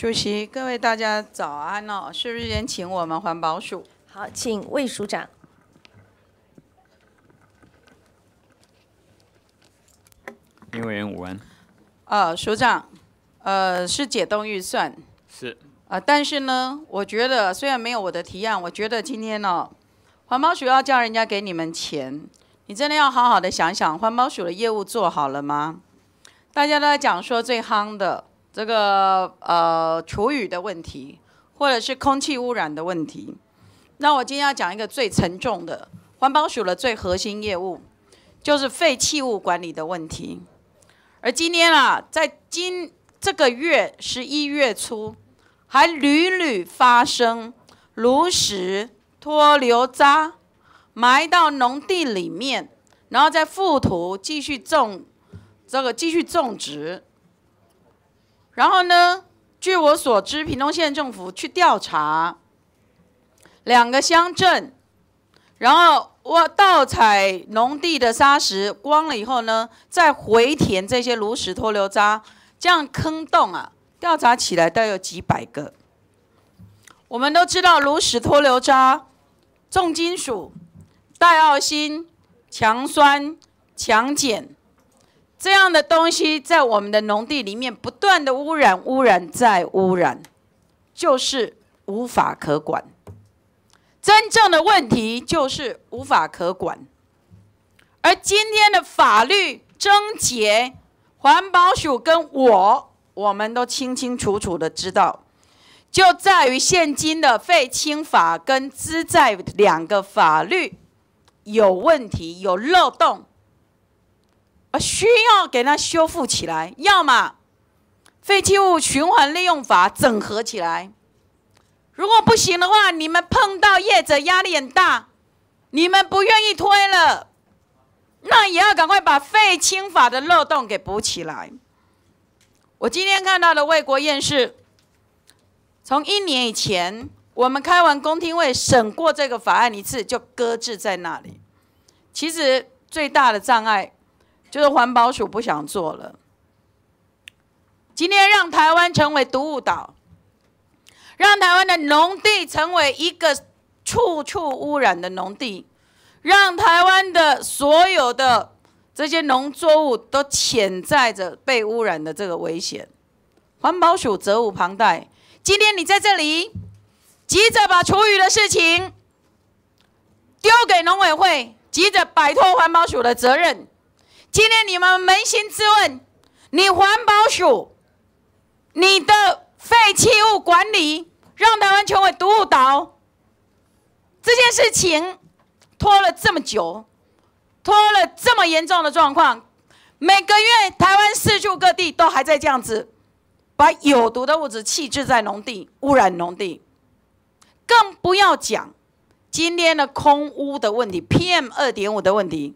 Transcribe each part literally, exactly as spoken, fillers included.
主席，各位大家早安哦！是不是先请我们环保署？ 好，请魏署长。 林委员午安。 呃，署长，呃，是解冻预算。 是。 呃，但是呢，我觉得虽然没有我的提案，我觉得今天哦，环保署要叫人家给你们钱，你真的要好好的想想，环保署的业务做好了吗？大家都在讲说最夯的这个呃厨余的问题，或者是空气污染的问题。那我今天要讲一个最沉重的环保署的最核心业务，就是废弃物管理的问题。而今天啊，在今这个月十一月初，还屡屡发生炉石、脱硫渣埋到农地里面，然后再覆土继续种这个继续种植。然后呢，据我所知，屏东县政府去调查两个乡镇，然后我盗采农地的砂石光了以后呢，再回填这些炉石脱硫渣，这样坑洞啊，调查起来都有几百个。我们都知道炉石脱硫渣、重金属、戴奥辛、强酸、强碱这样的东西，在我们的农地里面不断的污染、污染再污染，就是无法可管。真正的问题就是无法可管，而今天的法律症结，环保署跟我，我们都清清楚楚的知道，就在于现今的废清法跟资债两个法律有问题、有漏洞，而需要给它修复起来，要么废弃物循环利用法整合起来。如果不行的话，你们碰到业者压力很大，你们不愿意推了，那也要赶快把废清法的漏洞给补起来。我今天看到的卫国宴是，从一年以前我们开完公听会审过这个法案一次，就搁置在那里。其实最大的障碍就是环保署不想做了。今天让台湾成为毒物岛，让台湾的农地成为一个处处污染的农地，让台湾的所有的这些农作物都潜在着被污染的这个危险。环保署责无旁贷。今天你在这里急着把厨余的事情丢给农委会，急着摆脱环保署的责任。今天你们扪心自问，你环保署，你的废弃物管理让台湾成为毒物岛，这件事情拖了这么久，拖了这么严重的状况，每个月台湾四处各地都还在这样子把有毒的物质弃置在农地，污染农地，更不要讲今天的空污的问题 ，P M 二点五 的问题，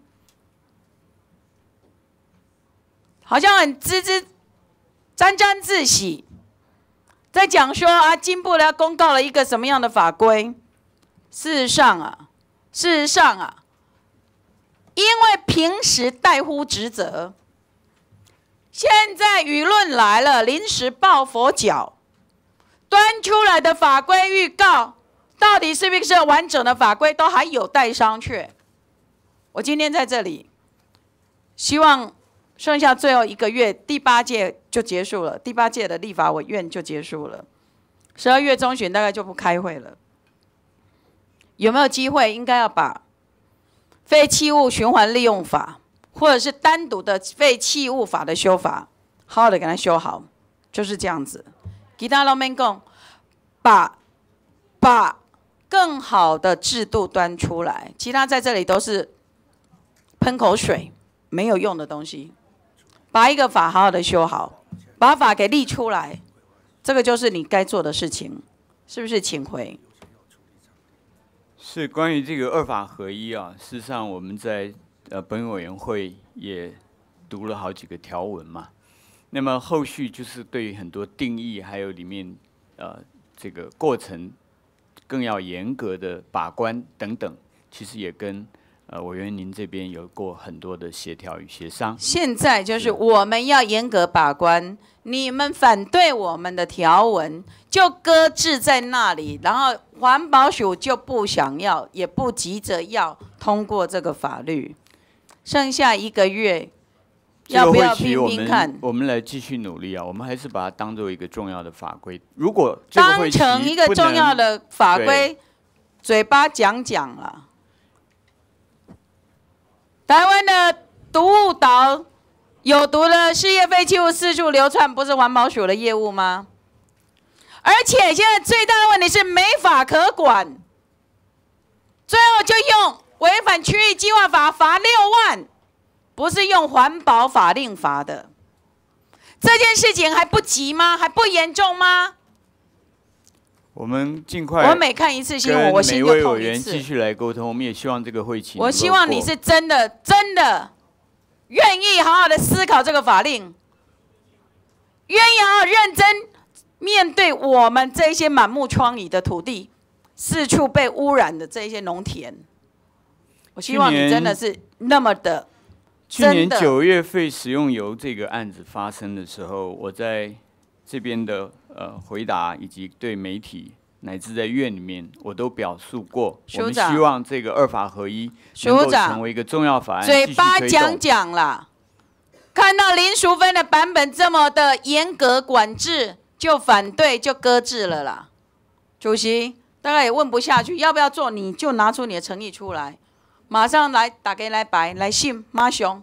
好像很沾沾沾沾自喜。在讲说啊，进步了，公告了一个什么样的法规？事实上啊，事实上啊，因为平时怠忽职责，现在舆论来了，临时抱佛脚，端出来的法规预告，到底是不是完整的法规，都还有待商榷。我今天在这里，希望剩下最后一个月，第八届就结束了，第八届的立法委员就结束了，十二月中旬大概就不开会了。有没有机会？应该要把废弃物循环利用法，或者是单独的废弃物法的修法，好好的给它修好，就是这样子。其他都没讲，把把更好的制度端出来，其他在这里都是喷口水，没有用的东西。把一个法好好的修好，把法给立出来，这个就是你该做的事情，是不是？请回。 是关于这个二法合一啊，事实上我们在呃本委员会也读了好几个条文嘛，那么后续就是对于很多定义还有里面呃这个过程更要严格的把关等等，其实也跟呃委员您这边有过很多的协调与协商。 现在就是我们要严格把关，你们反对我们的条文就搁置在那里，然后环保署就不想要，也不急着要通过这个法律。剩下一个月，要不要拼拼看？ 这个会期我们我们来继续努力啊！我们还是把它当做一个重要的法规。如果这个会期当成一个重要的法规，嘴巴讲讲了。台湾的毒物岛有毒的事业废弃物四处流窜，不是环保署的业务吗？而且现在最大的问题是没法可管，最后就用违反区域计划法罚六万，不是用环保法令罚的。这件事情还不急吗？还不严重吗？ 我们尽快。 我每看一次新闻，我心就痛一次。 每位委员继续来沟通，我们也希望这个会期。 我希望你是真的真的愿意好好的思考这个法令，愿意好好认真面对我们这些满目疮痍的土地，四处被污染的这些农田。我希望你真的是那么的。 去年九月废食用油这个案子发生的时候，我在这边的呃回答以及对媒体乃至在院里面，我都表述过，我们希望这个二法合一能够成为一个重要法案。 嘴巴讲讲啦，看到林淑芬的版本这么的严格管制，就反对就搁置了啦。主席大概也问不下去，要不要做，你就拿出你的诚意出来。马上来打给来白来信马雄，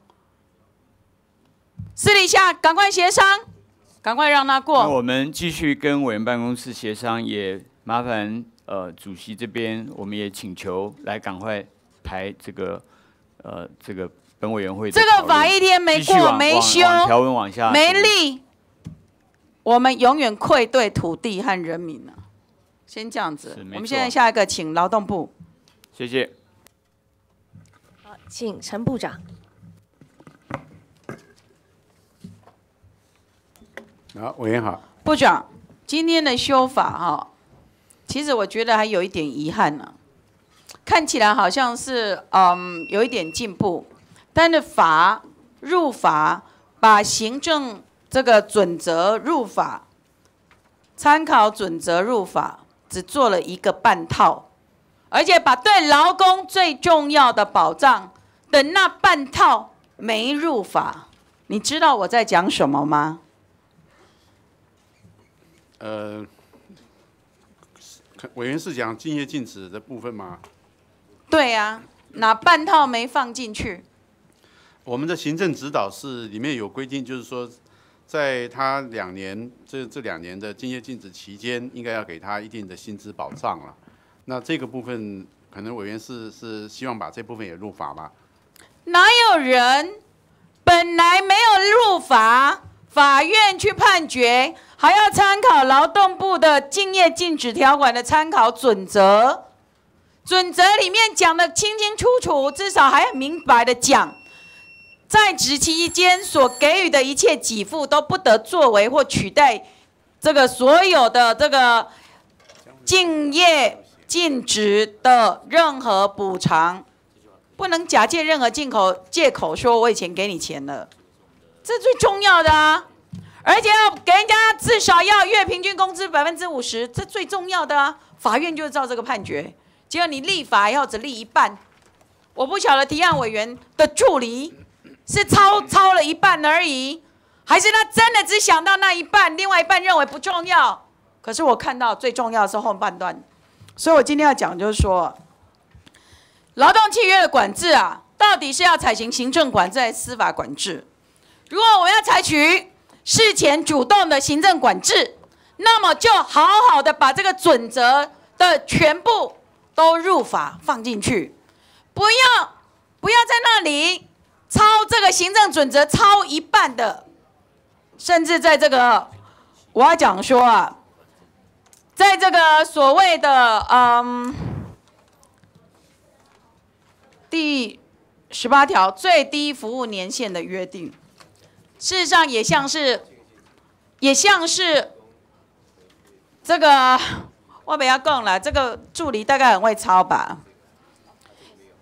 私底下赶快协商，赶快让他过。 我们继续跟委员办公室协商，也麻烦呃主席这边，我们也请求来赶快排这个呃这个本委员会的讨论。 这个法一天没过没修， 条文往下没立，我们永远愧对土地和人民了。先这样子，我们现在下一个请劳动部。 谢谢。 请陈部长。 好，委员好。 部长，今天的修法哈，其实我觉得还有一点遗憾呢、啊。看起来好像是嗯有一点进步，但是法入法，把行政这个准则入法，参考准则入法，只做了一个半套，而且把对劳工最重要的保障的那半套没入法，你知道我在讲什么吗？ 呃，委员是讲竞业禁止的部分吗？ 对啊，哪半套没放进去？ 我们的行政指导是里面有规定，就是说，在他两年这这两年的竞业禁止期间，应该要给他一定的薪资保障了。那这个部分，可能委员是是希望把这部分也入法吗？ 哪有人本来没有入法，法院去判决，还要参考劳动部的竞业禁止条款的参考准则，准则里面讲的清清楚楚，至少还很明白的讲，在职期间所给予的一切给付都不得作为或取代这个所有的这个竞业禁止的任何补偿。不能假借任何进口借口说我以前给你钱了，这最重要的啊！而且要给人家至少要月平均工资百分之五十，这最重要的啊！法院就是照这个判决，结果你立法要只立一半，我不晓得提案委员的助理是超超了一半而已，还是他真的只想到那一半，另外一半认为不重要？可是我看到最重要的是后半段，所以我今天要讲就是说。劳动契约的管制啊，到底是要采行行政管制还是司法管制？如果我们要采取事前主动的行政管制，那么就好好的把这个准则的全部都入法放进去，不要不要在那里超这个行政准则超一半的，甚至在这个我要讲说啊，在这个所谓的嗯。第十八条最低服务年限的约定，事实上也像是，也像是这个我不要讲了，这个助理大概很会抄吧。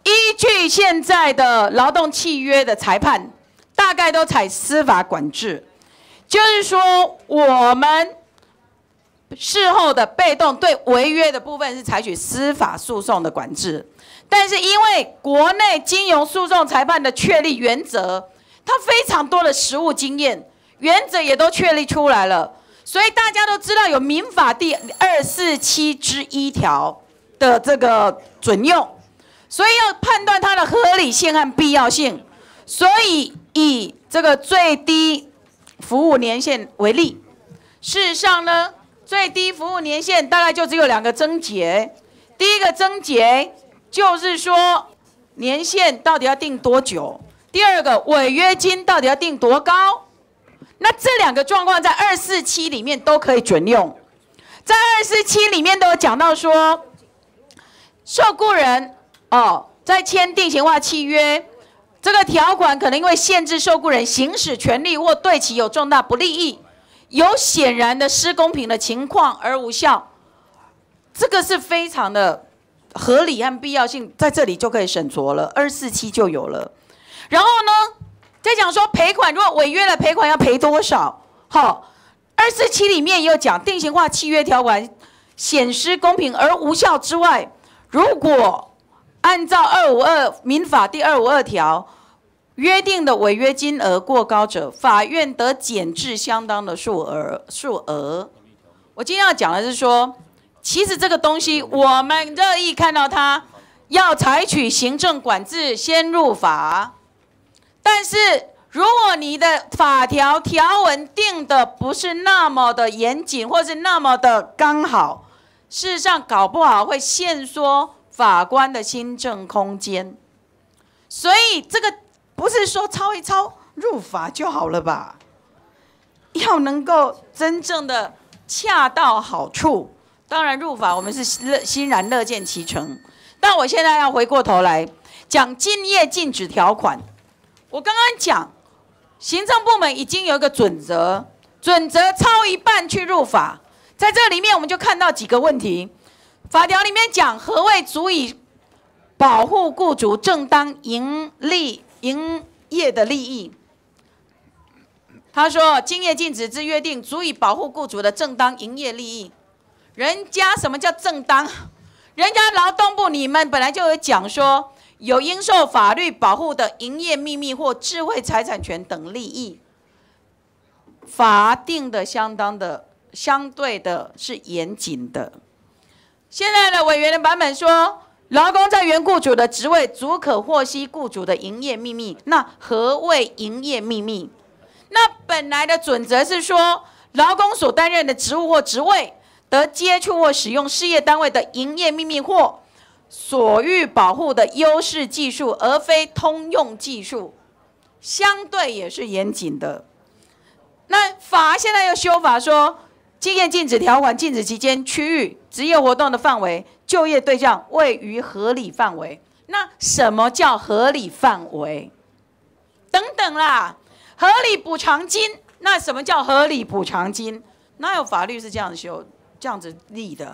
依据现在的劳动契约的裁判，大概都采司法管制，就是说我们事后的被动对违约的部分是采取司法诉讼的管制。但是因为国内金融诉讼裁判的确立原则，它非常多的实务经验，原则也都确立出来了，所以大家都知道有民法第二四七之一条的这个准用，所以要判断它的合理性和必要性，所以以这个最低服务年限为例，事实上呢，最低服务年限大概就只有两个症结，第一个症结就是说年限到底要定多久，第二个违约金到底要定多高。那这两个状况在二四七里面都可以准用，在二四七里面都有讲到说，受雇人哦在签定型化契约，这个条款可能因为限制受雇人行使权利或对其有重大不利益，有显然的失公平的情况而无效，这个是非常的合理和必要性，在这里就可以审酌了，二四七就有了。然后呢，再讲说赔款，如果违约了，赔款要赔多少？好，二四七里面也有讲，定型化契约条款显失公平而无效之外，如果按照二五二民法第二五二条约定的违约金额过高者，法院得减至相当的数额数额。我今天要讲的是说，其实这个东西我们乐意看到它要采取行政管制，先入法。但是如果你的法条条文定的不是那么的严谨，或是那么的刚好，事实上搞不好会限缩法官的心证空间。所以这个不是说抄一抄入法就好了吧？要能够真正的恰到好处。当然入法我们是欣然乐见其成，但我现在要回过头来讲竞业禁止条款。我刚刚讲，行政部门已经有一个准则，准则超一半去入法，在这里面我们就看到几个问题。法条里面讲何谓足以保护雇主正当盈利营业的利益。他说，竞业禁止之约定足以保护雇主的正当营业利益。人家什么叫正当？人家劳动部你们本来就有讲说，有应受法律保护的营业秘密或智慧财产权等利益，法定的相当的相对的是严谨的。现在的委员的版本说，劳工在原雇主的职位足可获悉雇主的营业秘密。那何谓营业秘密？那本来的准则是说，劳工所担任的职务或职位得接触或使用事业单位的营业秘密或所欲保护的优势技术，而非通用技术，相对也是严谨的。那法现在又修法说，竞业禁止条款禁止期间、区域、职业活动的范围、就业对象位于合理范围。那什么叫合理范围？等等啦，合理补偿金，那什么叫合理补偿金？哪有法律是这样修、这样子立的？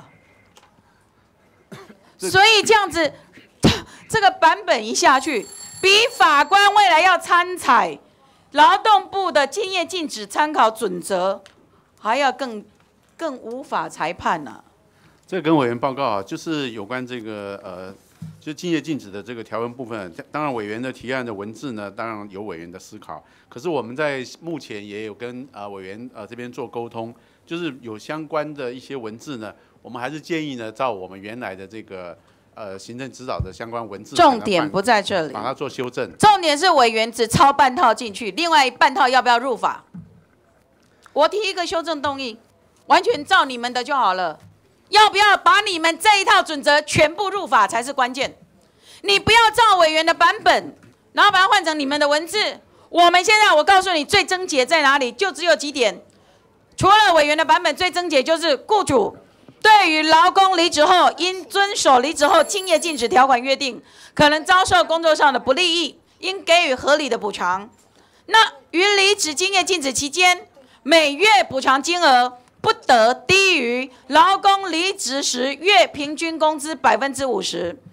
所以这样子，这个版本一下去，比法官未来要参采劳动部的竞业禁止参考准则还要更更无法裁判呢、啊。 这个跟委员报告啊，就是有关这个呃，就竞业禁止的这个条文部分。当然，委员的提案的文字呢，当然有委员的思考。可是我们在目前也有跟呃委员呃这边做沟通，就是有相关的一些文字呢。我们还是建议呢，照我们原来的这个呃行政指导的相关文字， 重点不在这里， 把它做修正。 重点是委员只抄半套进去，另外半套要不要入法？我提一个修正动议，完全照你们的就好了。要不要把你们这一套准则全部入法才是关键？你不要照委员的版本，然后把它换成你们的文字。我们现在我告诉你，最症结在哪里？就只有几点。除了委员的版本，最症结就是雇主对于劳工离职后应遵守离职后竞业禁止条款约定，可能遭受工作上的不利益，应给予合理的补偿。那于离职竞业禁止期间，每月补偿金额不得低于劳工离职时月平均工资百分之五十，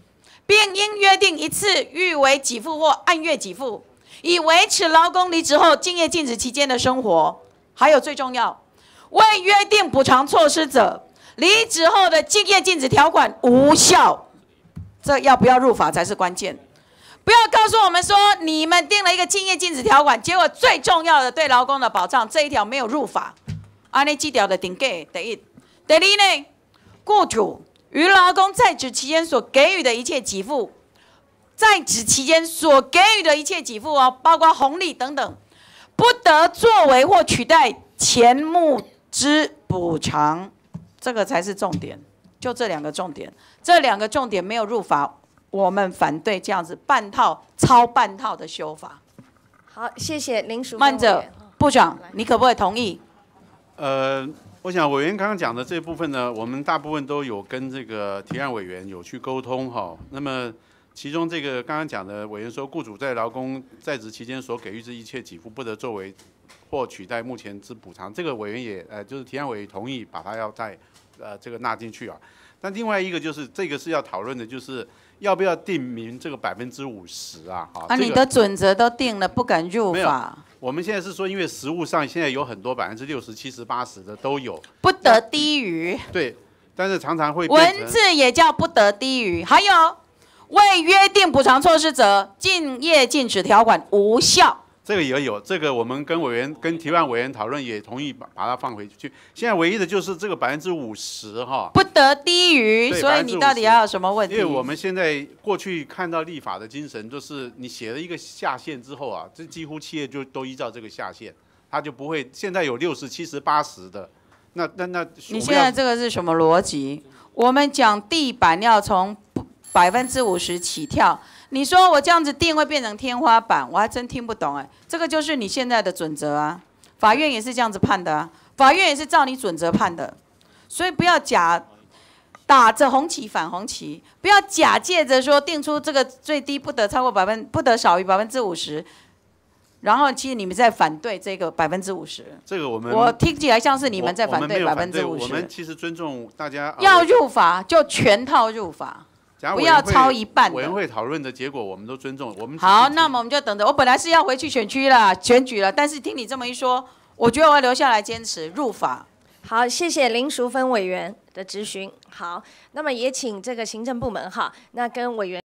并应约定一次预为给付或按月给付，以维持劳工离职后竞业禁止期间的生活。还有最重要，未约定补偿措施者，离职后的竞业禁止条款无效。这要不要入法才是关键。不要告诉我们说你们定了一个竞业禁止条款，结果最重要的对劳工的保障这一条没有入法。安尼几条的定给第一，第二呢，雇主于劳工在职期间所给予的一切给付，在职期间所给予的一切给付哦，包括红利等等，不得作为或取代前目之补偿，这个才是重点。就这两个重点，这两个重点没有入法，我们反对这样子半套、超半套的修法。 好，谢谢林淑芬慢着委员， 部长，你可不可以同意？ 呃，我想委员刚刚讲的这部分呢，我们大部分都有跟这个提案委员有去沟通哈。那么其中这个刚刚讲的委员说，雇主在劳工在职期间所给予之一切给付，不得作为或取代目前之补偿。这个委员也呃，就是提案委员同意把它要再呃这个纳进去啊。但另外一个就是这个是要讨论的，就是要不要定明这个百分之五十啊？哈， 啊，你的准则都定了，不敢入法。 我们现在是说，因为实务上现在有很多百分之六十、七十、八十的都有， 不得低于。 对，但是常常会变成文字也叫不得低于，还有未约定补偿措施者，竞业禁止条款无效。 这个也有，这个我们跟委员、跟提案委员讨论，也同意把把它放回去。现在唯一的就是这个百分之五十哈， 不得低于，所以你到底还有什么问题？ 因为我们现在过去看到立法的精神，就是你写了一个下限之后啊，这几乎企业就都依照这个下限，它就不会。现在有六十、七十、八十的，那那那你现在这个是什么逻辑？我们讲地板要从百分之五十起跳。你说我这样子定会变成天花板，我还真听不懂哎。这个就是你现在的准则啊，法院也是这样子判的啊，法院也是照你准则判的，所以不要假打着红旗反红旗，不要假借着说定出这个最低不得超过百分，不得少于百分之五十，然后其实你们在反对这个百分之五十。 这个我们我听起来像是你们在反对百分之五十。 我们其实尊重大家。 要入法就全套入法。不要超一半的。 委员会讨论的结果，我们都尊重。我们好，那么我们就等着。我本来是要回去选区了，选举了，但是听你这么一说，我觉得我要留下来坚持入法。 好，谢谢林淑芬委员的质询。好，那么也请这个行政部门哈，那跟委员。